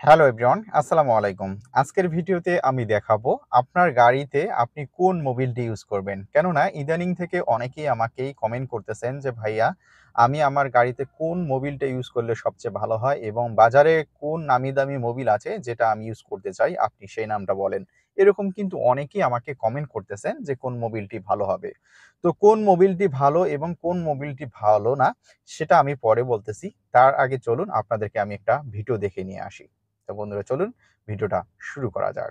Hello everyone, আসসালামু আলাইকুম। আজকের ভিডিওতে আমি দেখাবো আপনার গাড়িতে আপনি কোন মোবিলটি ইউজ করবেন। কেননা ইদানিং থেকে অনেকেই আমাকেই কমেন্ট করতেছেন যে ভাইয়া আমি আমার গাড়িতে কোন মোবিলটা ইউজ করলে সবচেয়ে ভালো হয় এবং বাজারে কোন নামি দামি মোবিল আছে যেটা আমি ইউজ করতে চাই আপনি সেই নামটা বলেন। এরকম কিন্তু অনেকেই আমাকে কমেন্ট করতেছেন যে কোন মোবিলটি ভালো হবে। তো কোন মোবিলটি ভালো এবং কোন মোবিলটি ভালো না সেটা আমি পরে বলতেছি। তার আগে চলুন আপনাদেরকে আমি একটা ভিডিও দেখে নিয়ে আসি। তো বন্ধুরা চলুন ভিডিওটা শুরু করা যাক।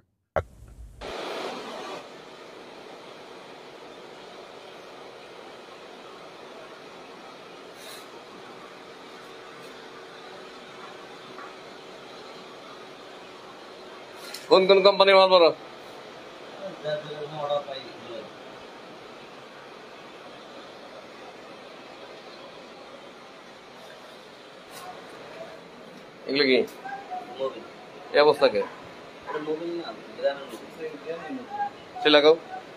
কোন কোন কোম্পানির মাল বড়? এগুলো কি এই অবস্থাকে সে লাগাও।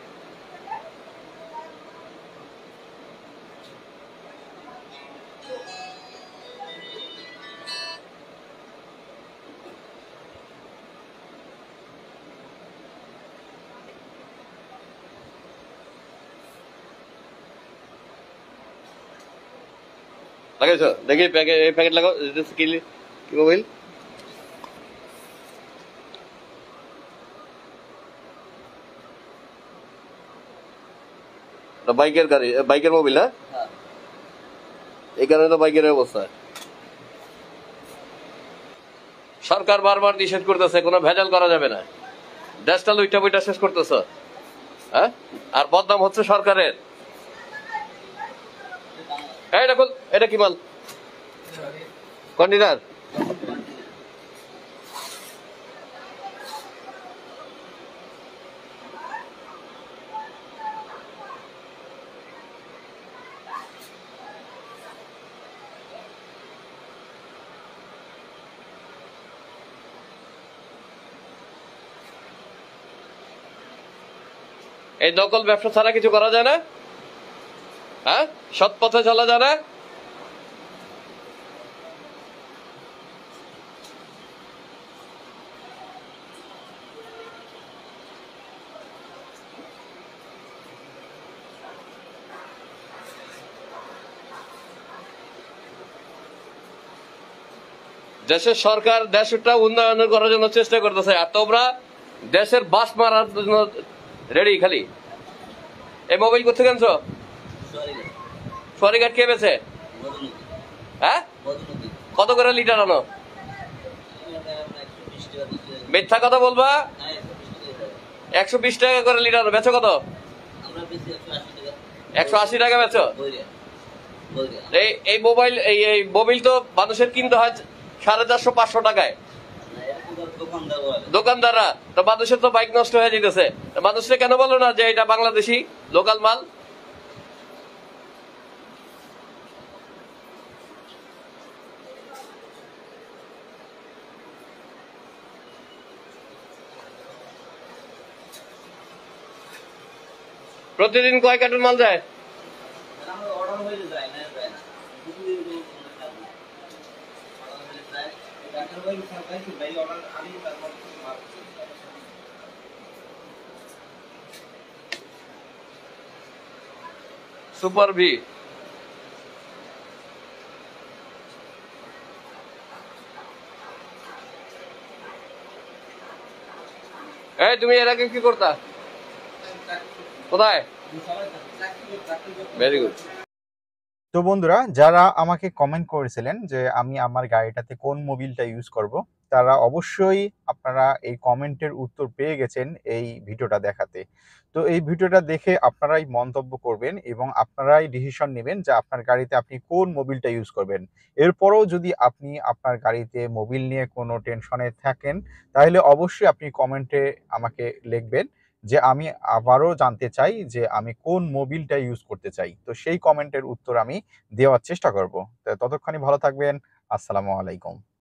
লাগাইছো? দেখি প্যাকেট, এই প্যাকেট লাগাও। কি কি মোবাইল? বাইকের গাড়ি, বাইকের মোবিল না? এই কারণে তো বাইকের অবস্থা। সরকার বারবার নিষেধ করতেছে কোনো ভেজাল করা যাবে না। দেশটা লুইটা বইটা শেষ করতেছ, হ্যাঁ? আর বদনাম হচ্ছে সরকারের। এই দেখুন, এটা কি মাল? কন্টেনার। এই নকল ব্যবসা ছাড়া কিছু করা যায় না? হ্যাঁ, সৎ পথে চলা যায় না? দেশের সরকার দেশটা উন্নয়ন করার জন্য চেষ্টা করতেছে, আর তোমরা দেশের বাস মারার জন্য রেডি। খালি এই মোবাইল কোথেকে আনছো? সরিঘাট কে বেছে? হ্যাঁ, কত করে লিটার আনো? মিথ্যা কথা বলবা। 120 টাকা করে লিটার বেচো। কত? 180 টাকা বেচো। এই মোবাইল, এই মোবিল তো মানুষের কিনতে হয় 450-500 টাকায়। দোকানদাররা তো, মানুষের তো বাইক নষ্ট হয়ে যেতেছে। মানুষকে কেন বলো না যে এটা বাংলাদেশি লোকাল মাল? প্রতিদিন কয় কার্টুন মাল যায়? সুপার ভি। এই তুমি এর আগে কি করতা? কোথায়? Very good. তো বন্ধুরা যারা আমাকে কমেন্ট করেছিলেন যে আমি আমার গাড়িটাতে কোন মোবিলটা ইউজ করব, তারা অবশ্যই আপনারা এই কমেন্টের উত্তর পেয়ে গেছেন এই ভিডিওটা দেখাতে। তো এই ভিডিওটা দেখে আপনারাই মন্তব্য করবেন এবং আপনারাই ডিসিশন নেবেন যে আপনার গাড়িতে আপনি কোন মোবিলটা ইউজ করবেন। এরপরও যদি আপনি আপনার গাড়িতে মোবিল নিয়ে কোনো টেনশনে থাকেন, তাহলে অবশ্যই আপনি কমেন্টে আমাকে লিখবেন যে আমি আবারও জানতে চাই যে আমি কোন মোবিলটা ইউজ করতে চাই। তো সেই কমেন্টের উত্তর আমি দেওয়ার চেষ্টা করব। তো ততক্ষণই ভালো থাকবেন। আসসালামু আলাইকুম।